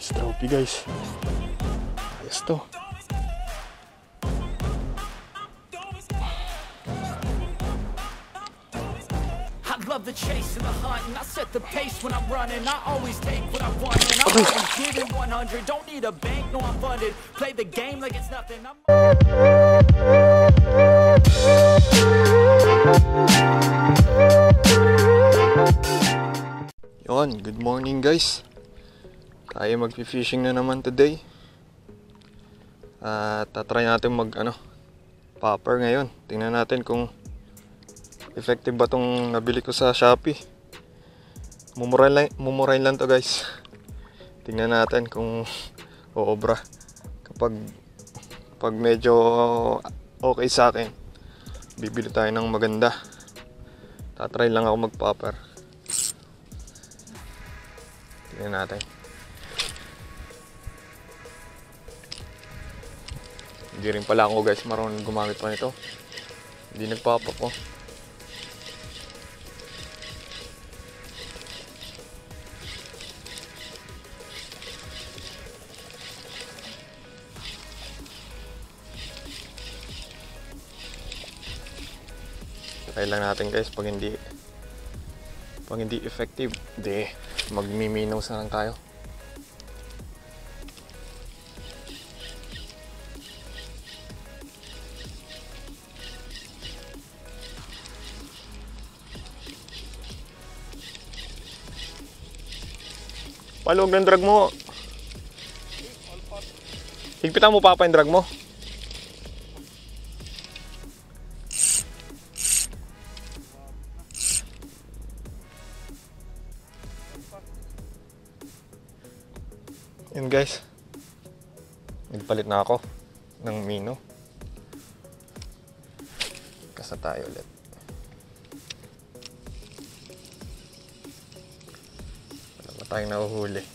Trophy guys. Ayos to. I love the chase and the hunt, and I set the pace when I'm running. I always take what I want, and I'm always giving 100. Don't need a bank, no I'm funded. Play the game like it's nothing. Yon, good morning guys. Tayo magpi-fishing na naman today. Tatry natin popper ngayon. Tingnan natin kung effective ba tong nabili ko sa Shopee. Mumurahin lang to guys. Tingnan natin kung oobra. Kapag medyo okay sa akin, bibili tayo ng maganda. Tatry lang ako mag-popper. Tingnan natin. Hindi rin pala ako guys marunong gumamit pa nito. Hindi nagpapap ko. Try lang natin guys pag hindi effective, magmi-minnow na lang tayo. Palog ng drag mo. Higpitan mo pa yung drag mo. Yun guys, nagpalit na ako ng mino. Kasa tayo ulit. Wala pa tayong nahuhuli.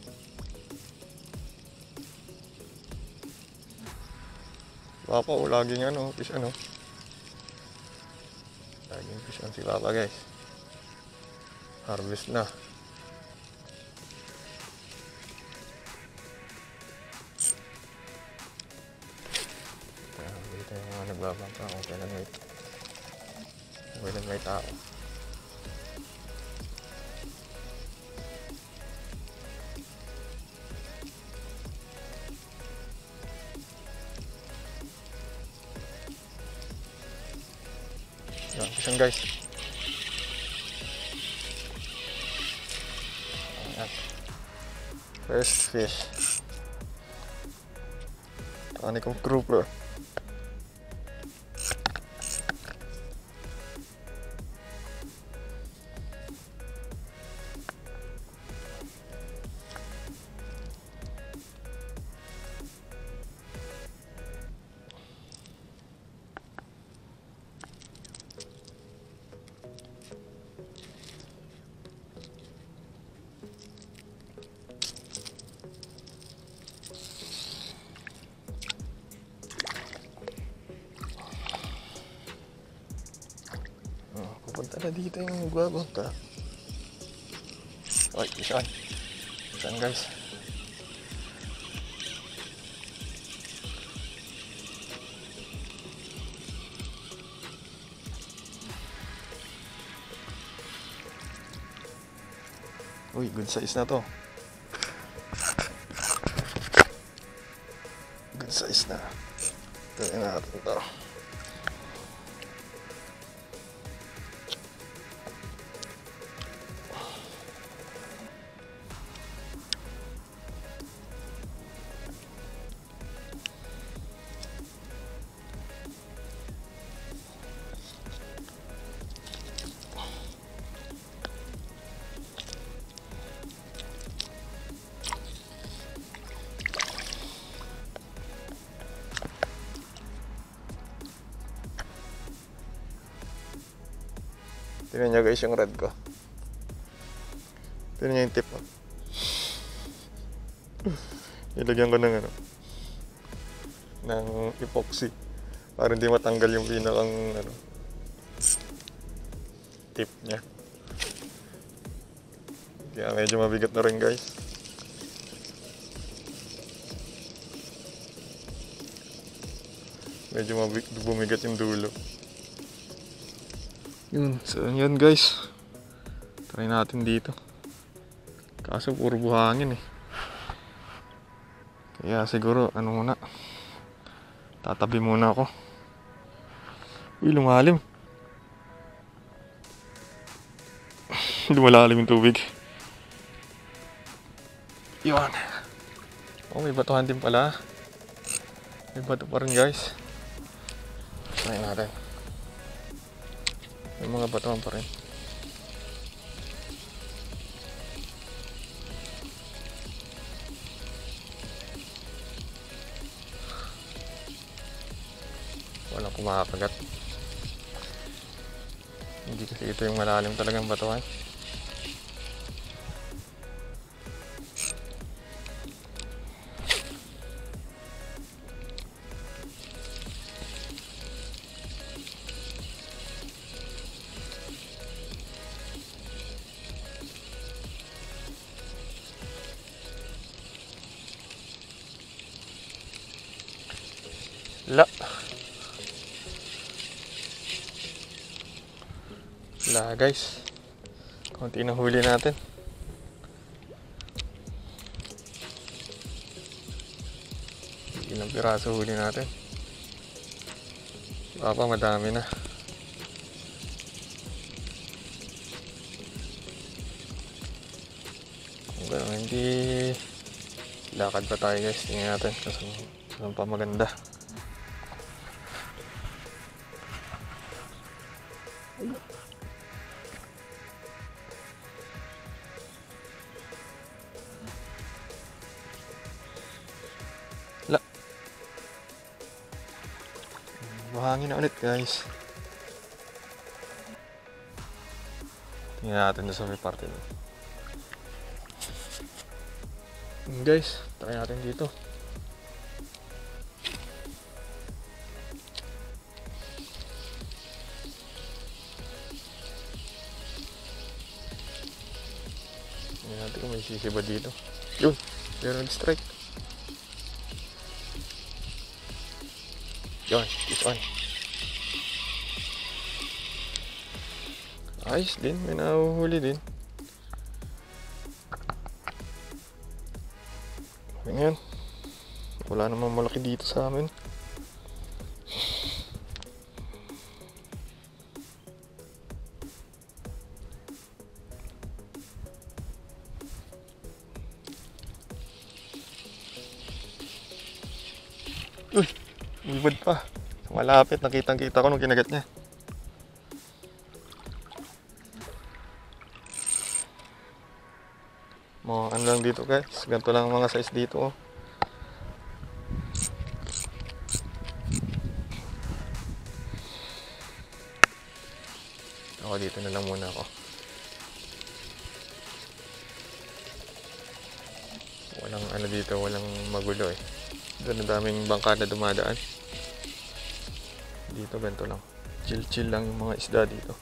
Papa, laging fish laging fish on si Papa guys. Harvest na. Nagbabangka kung kailan may tao. Yan, pisang guys. Ayan. First fish. Tani kong grouper. Pupunta na dito yung magbabangka. Ay, isan guys. Uy, good size na to. Good size na. Tingnan natin to. Tingnan nyo guys yung red ko. Tingnan nyo yung tip. Ilagyan ko ng epoxy para hindi matanggal yung pinakang tip niya. Kaya medyo mabigat na rin guys. Medyo bumigat yung dulo. Yun, so yun guys. Try natin dito. Kaso puro buhangin eh. Kaya siguro ano muna. Tatabi muna ako. Uy, lumalim. Lumalalim yung tubig. Yun. Oh, may batuhan din pala. May bato pa rin guys. Try natin. May mga batuhan pa rin. Walang kumakagat. Hindi kasi ito yung malalim talagang batuhan. Wala guys. Konti na huli natin. Ilang piraso huli natin. Baka madami na. Kung gano'n hindi lakad pa tayo guys. Tingnan natin kung saan pa maganda. Buhangin na ulit guys. Tingnan natin doon sa may parte doon. Guys, try natin dito. Tingnan natin kung may sisiba dito. Yun, meron nag-strike. Yun, it's on. Ayos din, may nahuhuli din. Okay na yan. Wala namang malaki dito sa amin. Uy! Ibad pa. Malapit, nakitang-kita ko nung kinagat niya. Mga ano lang dito guys. Ganito lang mga size dito. Oh. Ako dito na lang muna ako. Walang ano dito, walang magulo eh. Doon ang daming bangka na dumadaan. Dito ganito lang. Chill lang yung mga isda dito.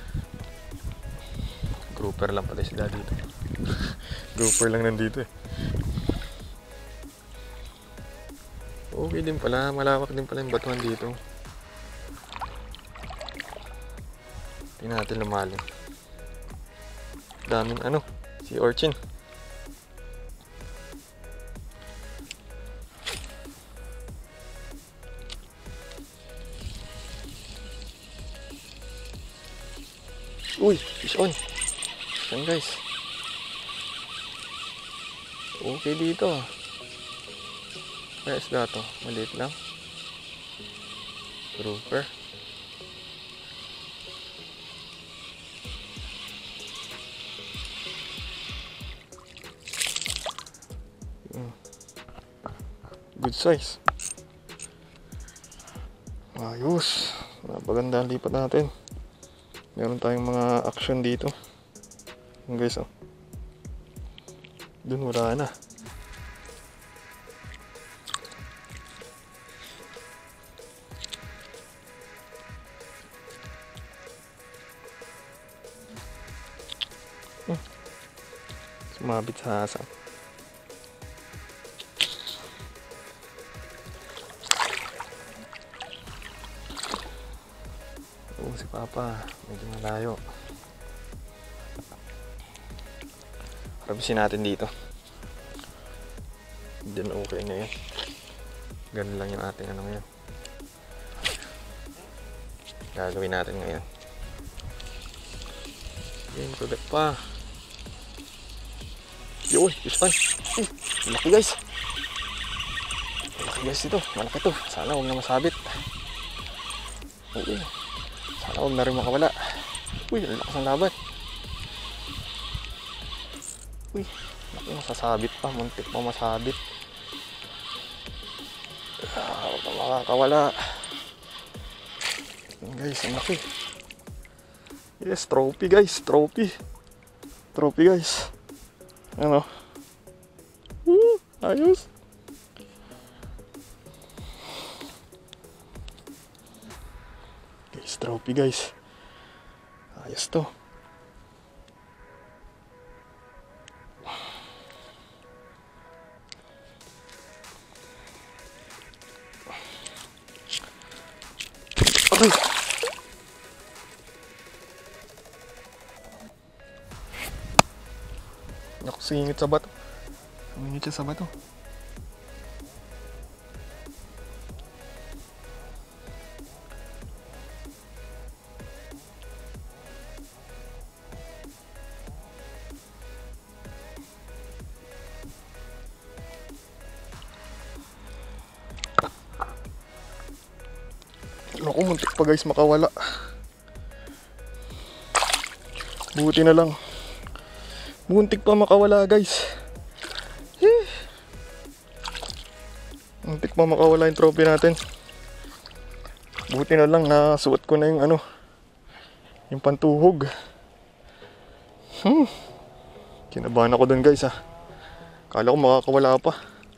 Grouper lang pala isda dito. Grouper lang nandito eh. Okay din pala. Malawak din pala yung batuhan dito. Tingnan natin lumalim. Daming ano. Sea urchin. Uy, fish on. Yan guys. Okay dito. Kaya isda to. Maliit lang. Grouper. Good size. Ayos. Napaganda ang lipat natin. Meron tayong mga action dito. Yung guys, oh. Dun wala na. Sumabit sa hasang. Si Papa, medyo malayo. Rabisin natin dito. Diyan okay na yun. Ganun lang yung ating ano ngayon. Gagawin natin ngayon. Yun, kagat pa. Yun, ispan. Malaki guys. Malaki guys ito. Malaki to. Sana huwag na masabit. Sana huwag na rin makawala. Uy, ang lakas ng laban. Uy, laki masasabit pa. Muntik pa masabit. Huwag na makakawala. Guys, ang laki. Yes, trophy guys. Trophy guys. Ano? Ayos. Guys, trophy guys. Ayos to. Ay! Naku, singit sa bato. Singit siya sa bato. Naku, muntik pa guys makawala. Buti na lang. Muntik pa makawala guys. Muntik pa makawala yung trophy natin. Buti na lang nasuot ko na yung ano, yung pantuhog. Kinabahan ako dun guys ha. Kala ko makakawala pa.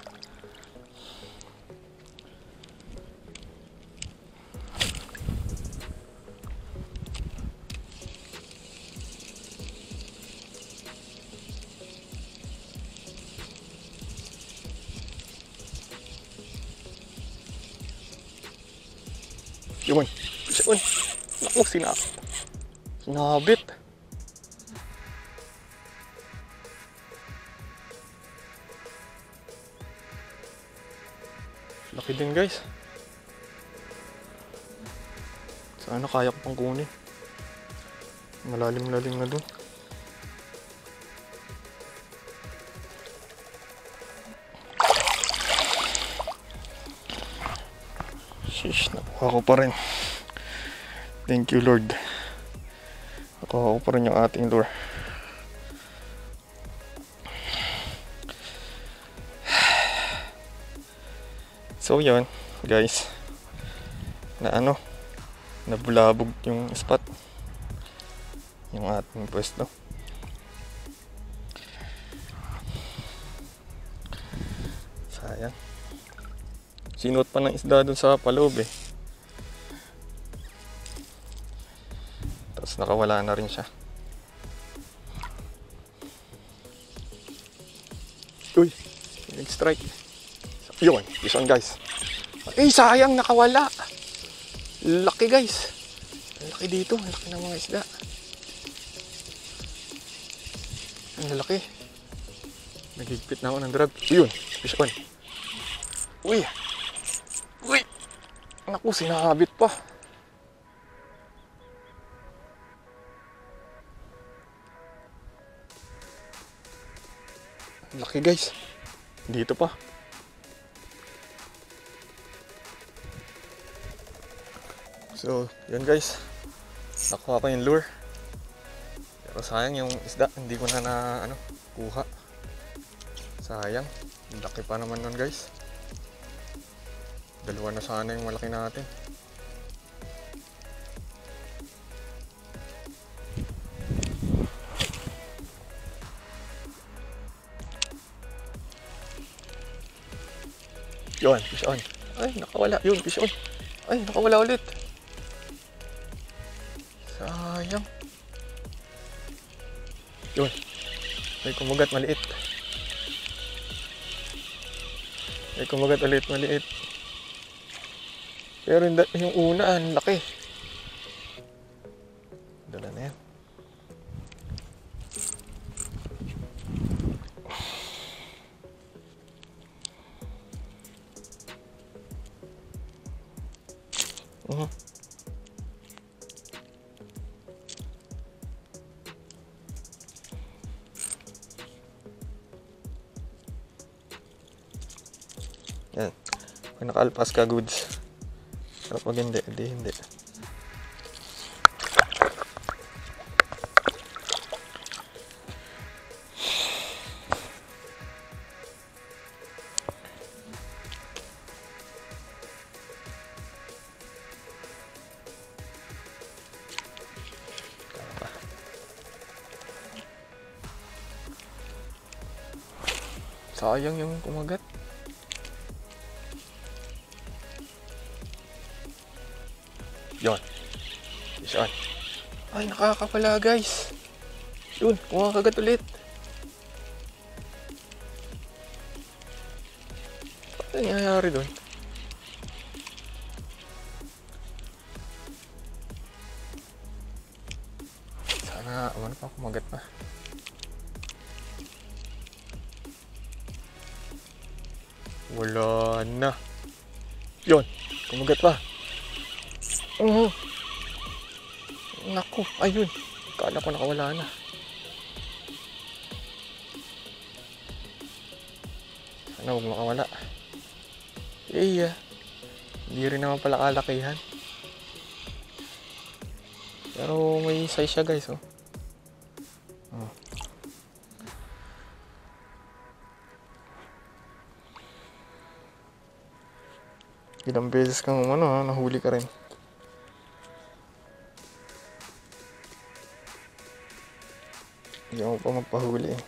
Yun. Yun. Naku, sinabit. Laki din guys. Sana kaya ko pang kunin. Malalim-lalim na dun. Shish, nakuha ko pa rin. Thank you Lord. Nakuha ko pa rin yung ating lure. So yun guys, na ano, nabulabog yung spot, yung ating pwesto. Sayang. Sinuot pa ng isda dun sa paloob eh. Tapos nakawala na rin siya. Uy, nag-strike. Yun, this one guys. Eh, sayang nakawala. Laki guys. Laki dito, laki ng mga isda. Ang laki. Nagigpit na ako ng drag. Yun, this one. Uy. Uy! Naku, sinabit pa. Laki guys. Dito pa. So, yun guys. Nakuha ko yung lure. Pero sayang yung isda. Hindi ko na kuha. Sayang. Laki pa naman nun guys. Dalawa na sana yung malaki natin. Yun, fish on. Ay, nakawala. Yun, fish on. Ay, nakawala ulit. Sayang. Yun. May kumagat maliit. May kumagat ulit maliit. Pero yung una, ang laki. Dala na yan. Yan. Kung nakaalpas ka, goods. Pero pag hindi, hindi. Sayang yung kumagat. Yon. Isaan. Ay, nakakapala guys. Yun, kumakagat ulit. Ano nangyayari doon? Sana, ano pa, kumagat pa. Wala na. Yon, kumagat pa. Oo. Naku, ayun. Kala ko nakawala na. Sana huwag makawala. Hindi rin naman pala kalakihan. Pero may size siya guys, oh. Ilang beses kang nahuli ka rin. Hindi ako pa magpahuli eh.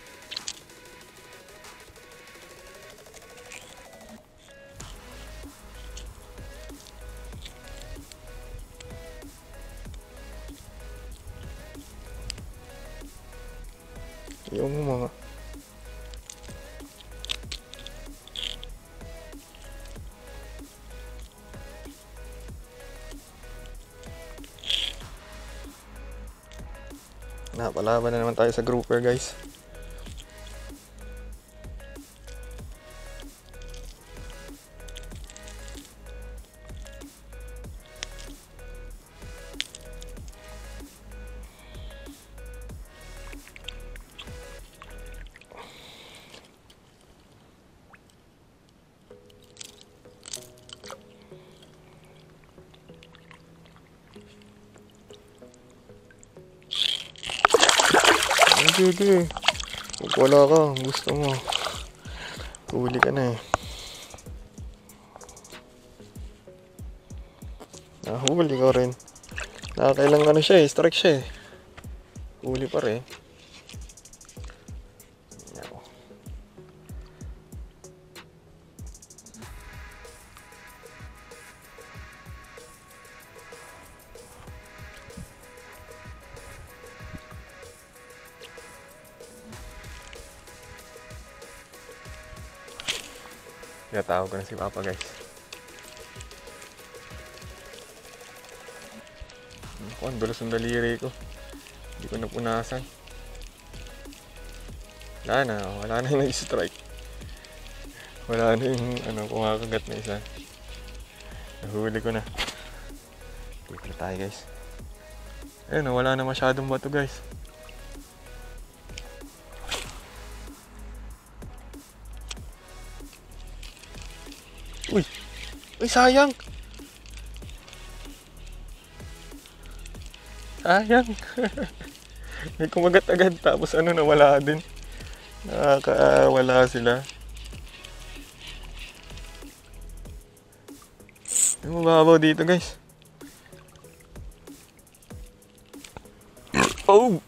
Yung mga napalaban na naman tayo sa grouper guys. Sige. Kung wala ka, gusto mo. Huli ka na eh. Nahuli ka rin. Nakakailang siya eh, strike siya eh. Huli pa rin. Tawag ko na si Papa guys. Ako, ang dulas ng daliri ko. Hindi ko napunasan. Wala na yung strike. Wala na yung kumakagat na isa. Nahuli ko na. Dito na tayo guys. Ayun, wala na masyadong bato guys. Uy, sayang! Sayang! May kumagat agad tapos nawala din. Nakakawala sila. May mababaw dito guys. Oh!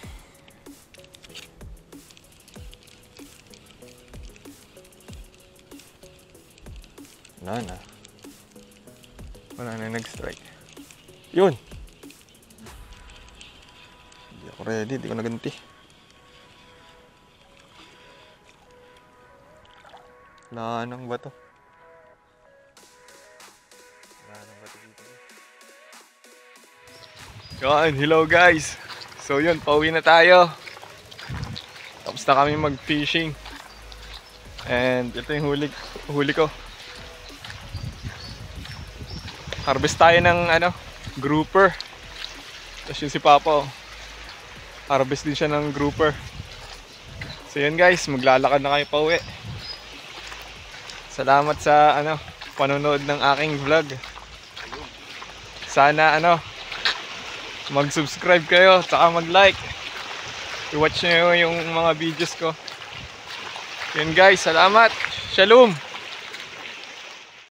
Wala na nag-strike. Yun! Hindi ako ready, hindi ko naganti. Wala nang bato. Wala nang bato dito. Yan, hello guys. So yun, pauwi na tayo. Tapos na kami mag-fishing. And ito yung huli ko. Harvest tayo ng grouper. Tapos yun si Papa, oh. Harvest din siya ng grouper. So yun guys, maglalakad na kayo pauwi. Salamat sa panonood ng aking vlog. Sana mag-subscribe kayo, tsaka mag-like. I-watch nyo yung mga videos ko. Yun guys, salamat. Shalom.